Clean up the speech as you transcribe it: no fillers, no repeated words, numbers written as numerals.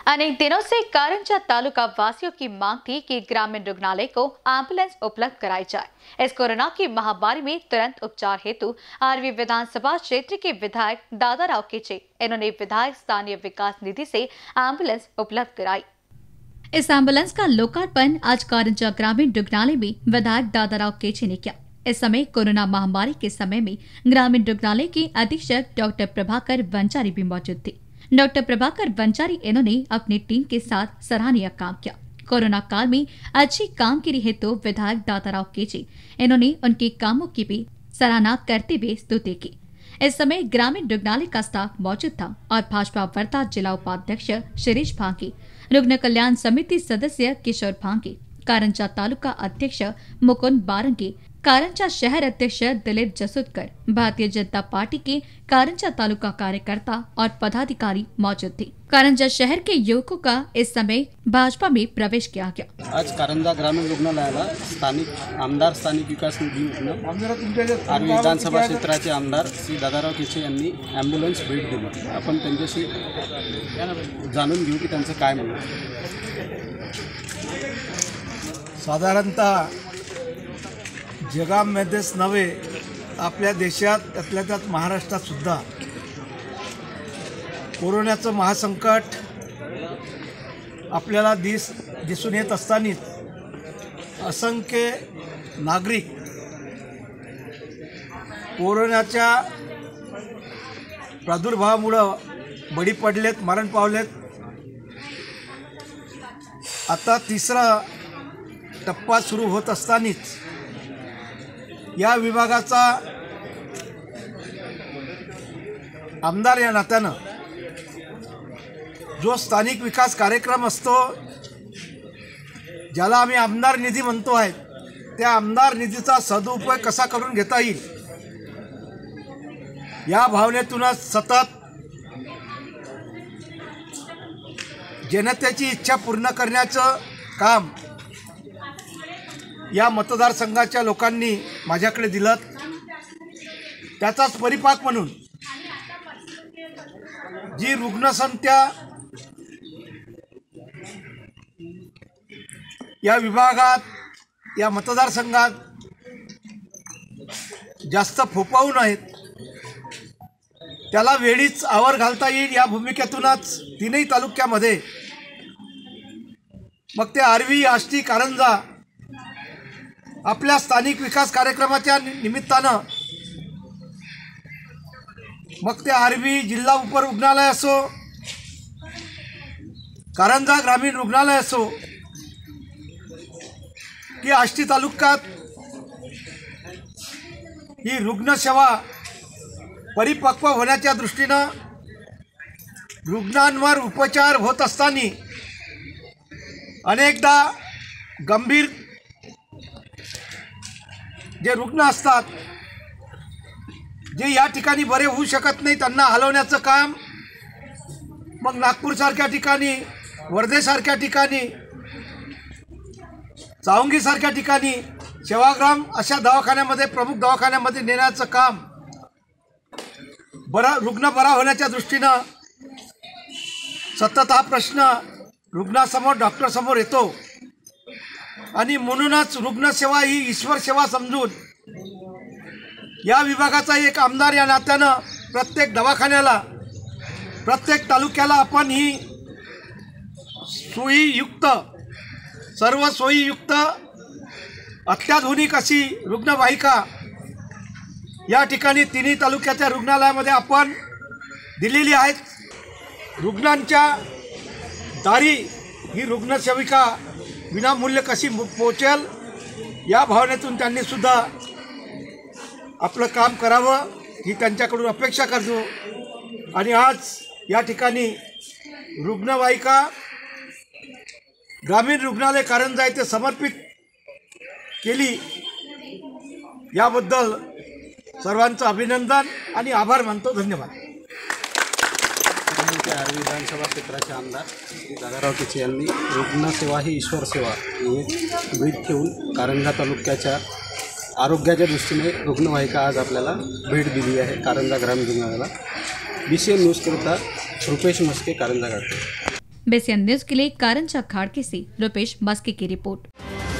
अनेक दिनों से कारंजा तालुका वासियों की मांग थी कि ग्रामीण रुग्णालय को एम्बुलेंस उपलब्ध कराई जाए। इस कोरोना की महामारी में तुरंत उपचार हेतु आरवी विधानसभा क्षेत्र के विधायक दादाराव केचे इन्होंने विधायक स्थानीय विकास निधि से एम्बुलेंस उपलब्ध कराई। इस एम्बुलेंस का लोकार्पण आज कारंजा ग्रामीण रुग्णालय में विधायक दादाराव केचे ने किया। इस समय कोरोना महामारी के समय में ग्रामीण रुग्णालय के अधीक्षक डॉक्टर प्रभाकर वंचारी भी मौजूद थे। डॉक्टर प्रभाकर वंचारी इन्होंने अपनी टीम के साथ सराहनीय काम किया। कोरोना काल में अच्छी कामगिरी हेतु विधायक दादाराव केचे इन्होंने उनके कामों की भी सराहना करते हुए स्तुति की। इस समय ग्रामीण रुग्णालय का स्टाफ मौजूद था और भाजपा वर्धा जिला उपाध्यक्ष शिरीष भांगी, रुग्ण कल्याण समिति सदस्य किशोर भांगी, कारंजा तालुका अध्यक्ष मुकुंद बारंगी, कारंजा शहर अध्यक्ष दिलीप जसूदकर, भारतीय जनता पार्टी के कारंजा तालुका कार्यकर्ता और पदाधिकारी मौजूद थे। कारंजा शहर के युवकों का इस समय भाजपा में प्रवेश किया गया। आज कारंजा ग्रामीण रुग्णालयाला स्थानिक विकास निधी आर्वी विधानसभा क्षेत्राचे आमदार श्री दादाराव केचे यांनी ॲम्ब्युलन्स भेट दिली। आपण त्यांच्याशी जाणून घेऊ की त्यांचं काय म्हणणं आहे। साधारणतः जगामध्येच नव्हे आपल्या देशात त्यातल्या त्यात महाराष्ट्रात सुद्धा कोरोनाचं महासंकट आपल्याला दिसून येत असतानाच असंख्य नागरिक कोरोनाच्या प्रादुर्भावामुळे बळी पडलेत, मरण पावलेत। आता तिसरा टप्पा सुरू होत असतानाच या विभागाचा आमदार या नात्यानं जो स्थानिक विकास कार्यक्रम असतो, ज्याला आम्ही आमदार निधी म्हणतो आहे, त्या आमदार निधीचा सदुपयोग कसा करून घेता येईल या भावनेतूनच सतत जनतेची इच्छा पूर्ण करण्याचं काम या मतदारसंघाच्या लोकांनी माझ्याकडे दिलं। त्याचाच परिपाक म्हणून जी रुग्णसंख्या या विभागात या मतदारसंघात जास्त फोफावून आहेत, त्याला वेळीच आवर घालता येईल या भूमिकेतूनच तीनही तालुक्यामध्ये मग ते आर्वी, आष्टी, कारंजा आपल्या स्थानिक विकास कार्यक्रमाच्या निमित्तानं मग ते आर्वी जिल्हा उपरुग्णालय असो, कारंजा ग्रामीण रुग्णालय असो की आष्टी तालुक्यात ही रुग्णसेवा परिपक्व होण्याच्या दृष्टीनं रुग्णांवर उपचार होत असताना अनेकदा गंभीर जे रुग्ण असतात, जे या ठिकाणी बरे होऊ शकत नाही, त्यांना हलवण्याचं काम मग नागपूरसारख्या ठिकाणी, वर्धेसारख्या ठिकाणी, चावंगीसारख्या ठिकाणी, सेवाग्राम अशा दवाखान्यामध्ये, प्रमुख दवाखान्यामध्ये नेण्याचं काम रुग्ण बरा होण्याच्या दृष्टीनं सतत हा प्रश्न रुग्णासमोर, डॉक्टरसमोर येतो आणि म्हणूनच रुग्णसेवा ही ईश्वर सेवा समजून या विभागाचा एक आमदार या नात्यानं प्रत्येक दवाखान्याला, प्रत्येक तालुक्याला आपण ही सोयीयुक्त, सर्व सोयीयुक्त अत्याधुनिक अशी रुग्णवाहिका या ठिकाणी तिन्ही तालुक्याच्या रुग्णालयामध्ये आपण दिलेली आहेत। रुग्णांच्या दारी ही रुग्णसेविका विनामूल्य कशी पोहोचेल या भावनेतून त्यांनी सुद्धा आपलं काम करावं ही त्यांच्याकडून अपेक्षा करतो। आणि आज या ठिकाणी रुग्णवाहिका ग्रामीण रुग्णालय कारंजा येथे समर्पित केली, याबद्दल सर्वांचं अभिनंदन आणि आभार मानतो। धन्यवाद। आर्वी विधानसभा क्षेत्राचे आमदार दादाराव केचे यांनी रुग्णसेवा ही ईश्वर सेवा ही एक भेट घेऊन कारंजा तालुक्याच्या आरोग्याच्या दृष्टीने रुग्णवाहिका आज आपल्याला भेट दिली आहे कारंजा ग्रामीण रुग्णालयाला। BCN न्यूज करता रुपेश मस्के, कारंजा घाट। BCN न्यूज के लिए कारंजा खाड़की से रुपेश मस्की की रिपोर्ट।